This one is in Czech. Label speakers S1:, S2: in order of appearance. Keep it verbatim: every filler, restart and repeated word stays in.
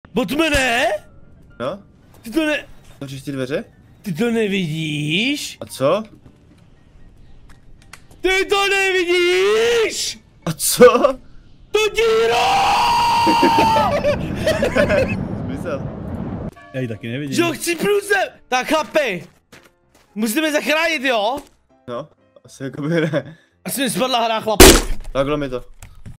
S1: Botmane?
S2: No?
S1: Ty to ne...
S2: Otevřeš ty dveře?
S1: Ty to nevidíš?
S2: A co?
S1: Ty to nevidíš?
S2: A co?
S1: Tu díru!
S2: Zmizel.
S3: Já ji taky nevidím.
S1: Že ho chci průzem! Tak chlapi! Musíme zachránit, jo?
S2: No, asi jako by ne.
S1: Asi mi spadla hra, chlapi.
S2: Takhle mi to.